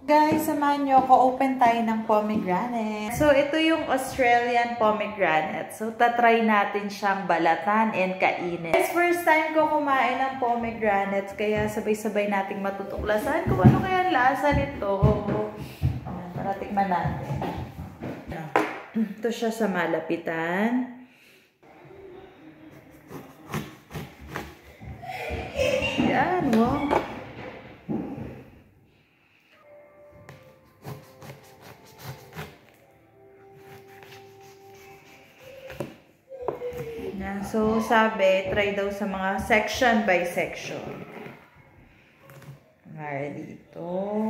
Guys, samahan nyo ako. Open tayo ng pomegranate. So, ito yung Australian pomegranate. So, tatry natin siyang balatan and kainin. Guys, first time ko kumain ng pomegranate. Kaya sabay-sabay nating matutuklasan kung ano kaya lasa nito. Para tikman natin. Ito siya sa malapitan. Yan, wow. So, sabi, try daw sa mga section by section. Nga dito.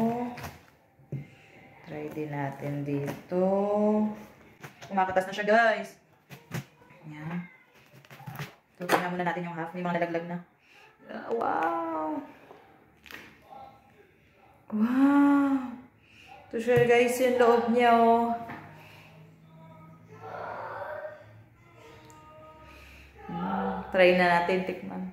Try din natin dito. Kumakatas na siya, guys. Yan. So, tingnan muna natin yung half. May mga nalaglag na. Wow! Wow! Ito siya, guys, yung loob niya, oh. Try na natin tikman.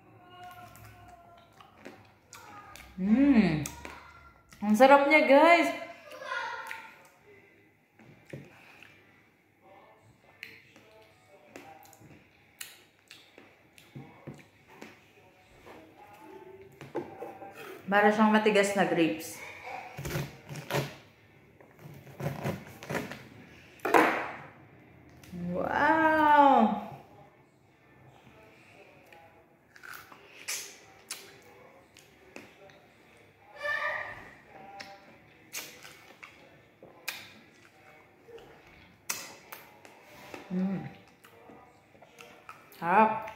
Ang sarap niya, guys. Para siyang matigas na grapes. Wow! Sarap.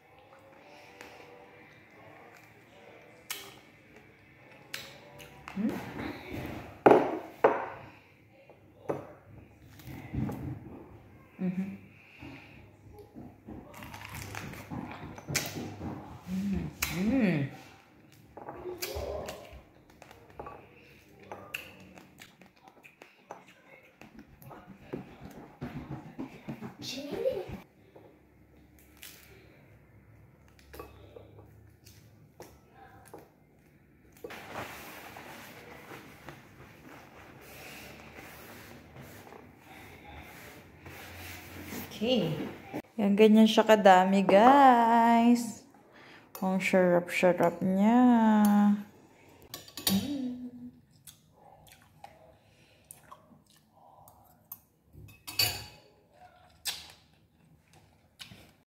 Okay. Yan, ganyan siya kadami, guys. Ang syrup-syrup niya.